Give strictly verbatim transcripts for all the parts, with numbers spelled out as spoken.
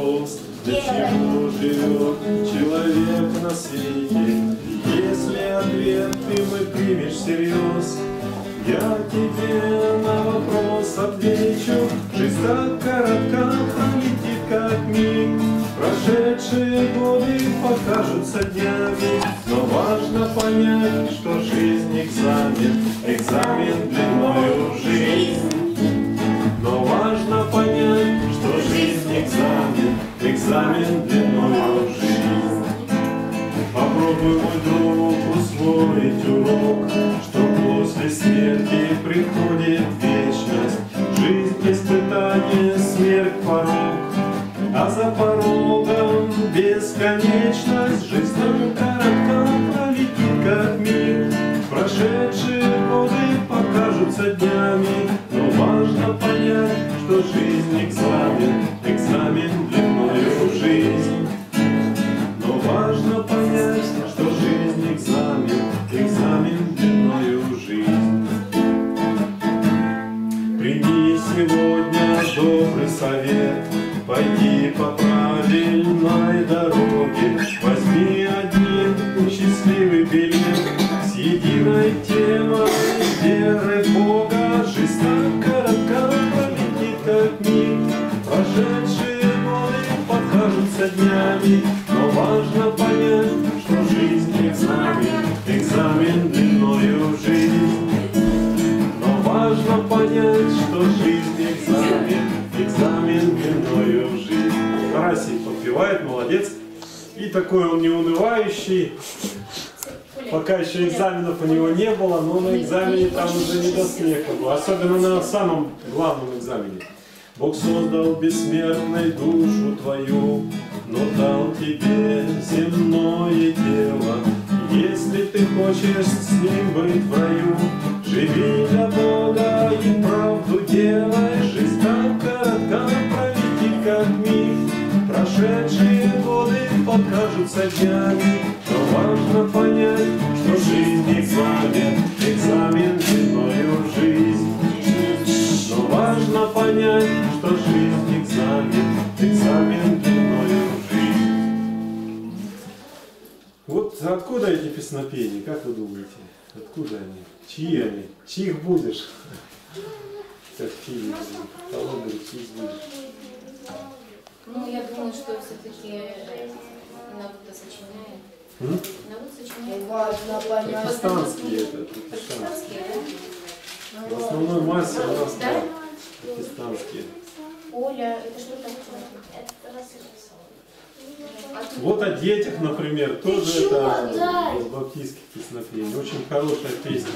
вопрос, для чего живет человек на свете? Если ответ ты мой примешь всерьез, я тебе на вопрос отвечу. Жизнь так коротка, пролетит как миг. Прошедшие годы покажутся днями, но важно понять, что жизнь экзамен, экзамен длиною в жизнь. Но важно понять, что жизнь экзамен, экзамен длиною в жизнь. Попробуй, мой друг, усвоить урок, что после смерти приходит вечность. Жизнь испытание, смерть порог, а за порогом бесконечность. Жизнь так коротка, пролетит как миг. Прошедшие годы покажутся днями, но важно понять, что жизнь экзамен, экзамен длиною в жизнь. Но важно понять, что жизнь экзамен, экзамен длиною в жизнь. Прими сегодня добрый совет, пойди по правильной дороге. Возьми один счастливый билет с единой темой веры в Бога. Жизнь так коротка, пролетит как миг. Прошедшие годы покажутся днями, но важно понять, что жизнь экзамен, экзамен длиною в жизнь. Но важно понять, что жизнь экзамен, экзамен длиною в жизнь. Тарасий подпевает, молодец. И такой он неунывающий. Пока еще экзаменов у него не было, но на экзамене там уже не до смеха было. Особенно на самом главном экзамене. Бог создал бессмертной душу твою, но дал тебе земное тело. Если ты хочешь с ним быть в раю, живи для Бога и правду делай. Жизнь так коротка, пролетит как миг. Прошедшие годы покажутся днями, но важно понять, что жизнь экзамен, экзамен длиною в жизнь. Но важно понять, что жизнь экзамен, экзамен длиною в жизнь. Вот откуда эти песнопения, как вы думаете? Откуда они? Чьи они? Чьих будешь? Как в фильме. Кого говорит, чьих будешь? Ну, я думаю, что все-таки народ-то сочиняет. М? Народ сочиняет. Важно понять. Протестантские это, протестантские. Протестантские, да? В основной массе у нас Да? протестантские. Оля, это что такое? Вот о детях, например, тоже это из баптистских песнопений. Очень хорошая песня.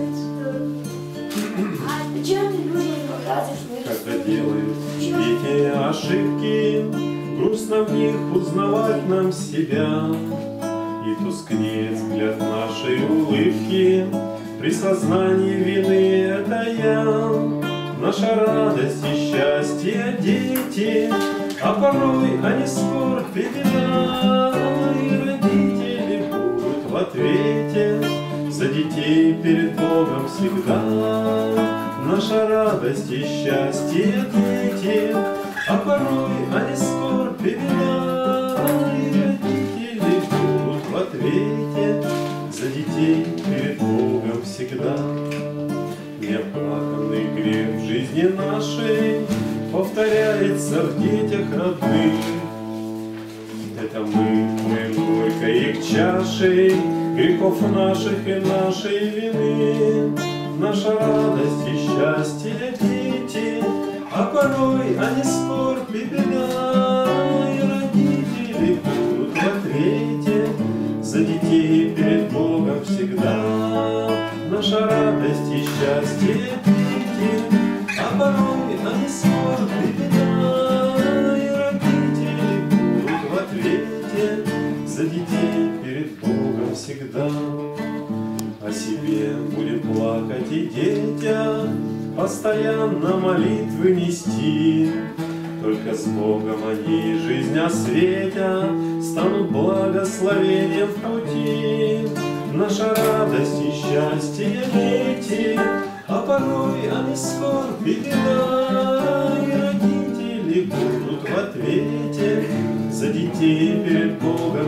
Когда делают дети ошибки, грустно в них узнавать нам себя. И тускнеет взгляд нашей улыбки при сознании вины — это я. Наша радость и счастье дети, а порой они скорбь и беда. И родители будут в ответе за детей перед Богом всегда. Наша радость и счастье дети, а порой они скорбь и беда. И родители будут в ответе за детей перед Богом всегда. Неоплаканный грех в жизни нашей повторяется в детях родных. Это мы моем горько их чашей грехов наших и нашей вины. Наша радость и счастье дети, а порой они скорбь и беда. И родители будут в ответе за детей перед Богом всегда. Наша радость и счастье дети, а порой они скорбь и беда. И родители будут в ответе за детей перед Богом всегда. О себе будем плакать и детям постоянно молитвы нести. Только с Богом они жизнь осветя, станут благословением в пути. Наша радость и счастье дети, а порой они скорбь и беда. И родители будут в ответе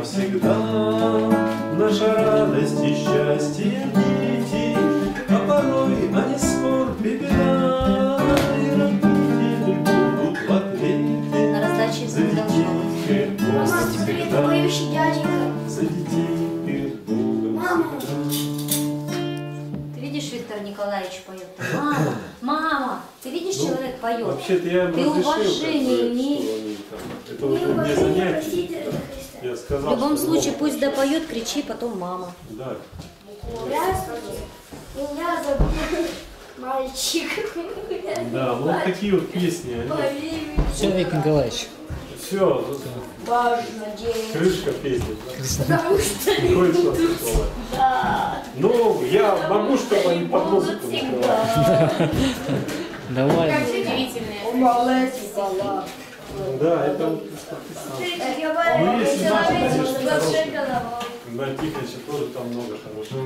всегда наша радость и счастье дети, а порой они скорбь и беда, и родители будут в ответе На раздаче за детей перед Богом всегда, за детей перед Богом всегда. Ты видишь, Виктор Николаевич поет? Мама, мама, ты видишь, Ну, человек поет? Вообще-то я им Ты разрешил, уважение как бы, имей. что они там. Это уже не занятие. Я сказал, В любом что случае, могут. пусть допоет, кричи, потом мама. Да. Здравствуйте, меня зовут мальчик. Да, ну вот такие вот песни. Они... Все, Виктор Николаевич. Все, Важно день. крышка песни. Потому что Не хочешь вас такого? да. Ну, я могу, чтобы они под музыку накрывали. Давай. Удивительное. Малец бала. Да, это вот что ты сам. Ну, если наши, конечно, хорошие. На Тихонича тоже там много хорошего.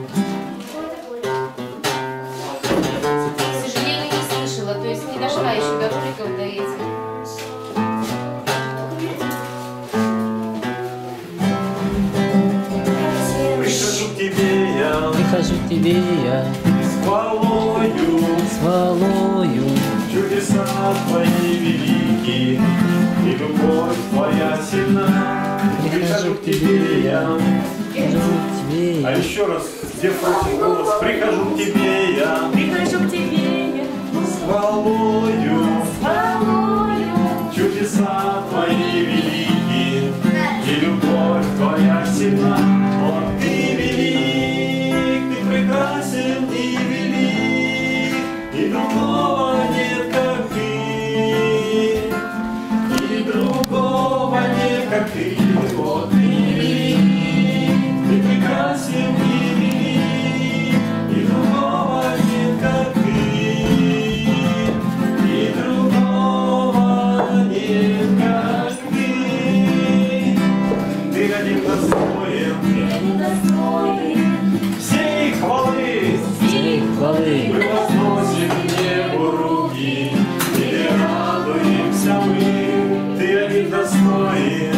К сожалению, не слышала, то есть не дошла еще до роликов, до этих. Прихожу к тебе я Прихожу к тебе я с хвалою, с хвалою. чудеса твои велики, и любовь твоя сильна. Прихожу к тебе я. Прихожу к тебе А я. еще раз, где просит голос, прихожу к тебе я. Прихожу к тебе я С хвалою, с хвалою. чудеса твои велики, и любовь твоя сильна. О, ты велик, ты прекрасен и велик, и другого нет, как ты, и другого нет, как ты. О, ты велик, ты прекрасен и велик, и другого нет, как ты, и другого нет, как ты. Ты один достоин всей хвалы, Всей хвалы. мы возносим к небу руки, и радуемся мы. Ты один достоин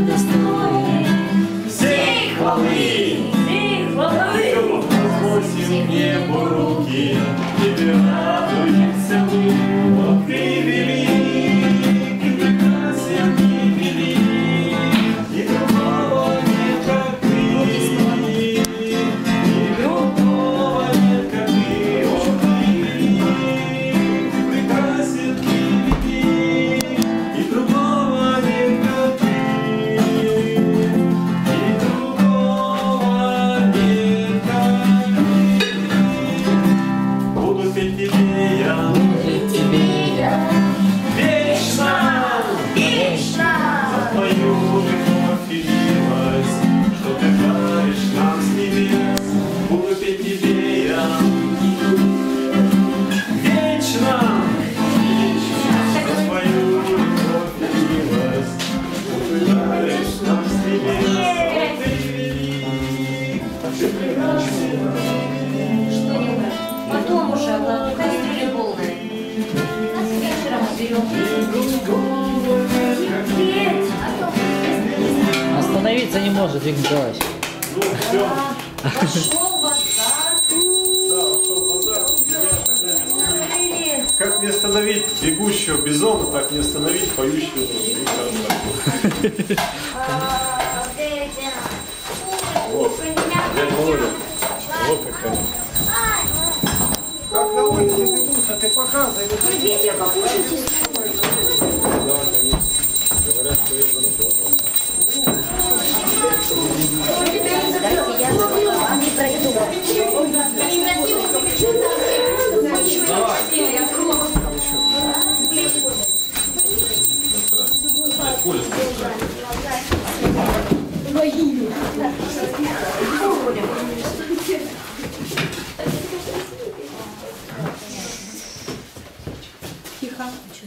всей хвалы, мы возносим к небу руки, и радуемся мы. Вот ты велик, ты прекрасен и велик, и другого нет, как ты, и другого нет, как ты. О, ты велик, ты прекрасен и велик, и другого нет, как ты, и другого нет, как ты. Буду петь тебе я К тебе я. вечно, Вечно. за твою любовь и милость, что ты даришь нам с небес. Буду петь тебе я вечно, за твою любовь и милость, что ты даришь нам с небес. О, ты велик, ты прекрасен. Что не убрать? Потом уже, главное, кастрюля полная. Нас вечером уберем. Остановиться не может, Виктор Николаевич. Ну, все. Пошел в базар. Да, ушел в базар. Меня тогда не остановить. Как не остановить бегущего бизона, так не остановить поющего Виктора Савкова. Вот, дядя Володя. Вот какая. Как на улице бегут, а ты показывай. Идите, покушайте. Да, конечно. Говорят, что я заработал. Дайте я, а не пройду. Коля, Тихо.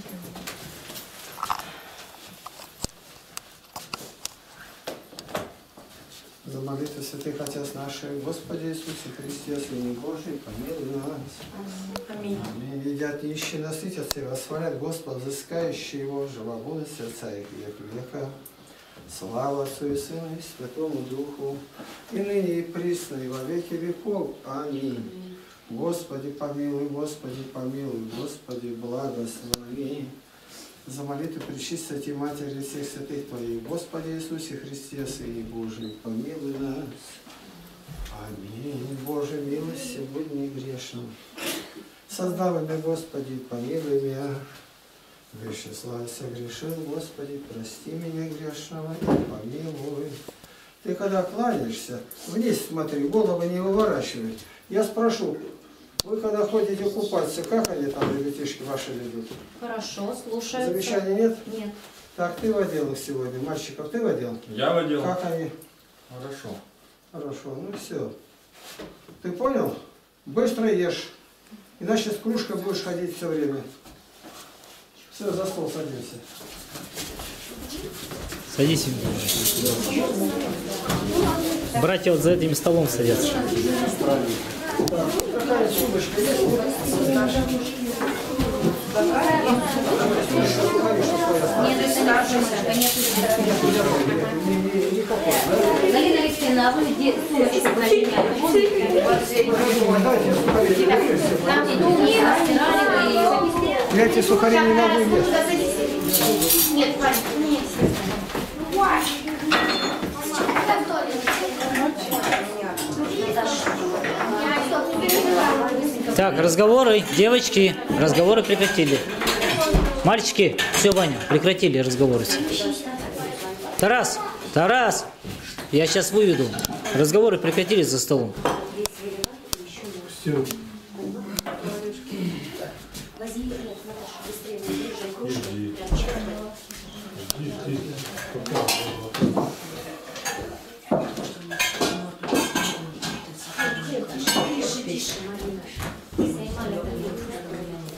За молитву святых Отец наших, Господи Иисусе Христе, Сыне Божий, помилуй нас. Аминь. Аминь. Едят нищие, насытятся и восхвалят Господа, взыскающие Его, живобудут сердца их век века. Слава Отцу и Сыну и Святому Духу, и ныне и присно, и во веки веков. Аминь. Господи помилуй, Господи помилуй, Господи благослови. За молитву Пречистой Матери всех святых Твоих, Господи Иисусе Христе, Сыне Божий, помилуй нас. Аминь. Боже, милости, будь не грешным. Создав меня, Господи, помилуй меня. Выше славы согрешил, Господи, прости меня грешного и помилуй. Ты когда кланяешься, вниз смотри, голову не выворачивай. Я спрошу, вы когда ходите купаться, как они там, ребятишки ваши ведут? Хорошо, слушаются. Замечаний нет? Нет. Так, ты водил их сегодня, мальчиков ты водил? Я водил. Как они? Хорошо. Хорошо, ну все. Ты понял? Быстро ешь, иначе с кружкой будешь ходить все время. Все, за стол садимся. Садись. Братья вот за этим столом садятся. Какая сумочка есть? Нет, скажемся, конечно. Галина Алексеевна, а вы где сумочку поменяли? Там где стирали вы ее. Я эти сухари не могу есть. Нет, Ваня, нет. Так, разговоры, девочки, разговоры прекратили. Мальчики, все, Ваня, прекратили разговоры. Тарас, Тарас, я сейчас выведу. Разговоры прекратили за столом. Все. Иди. Иди, иди.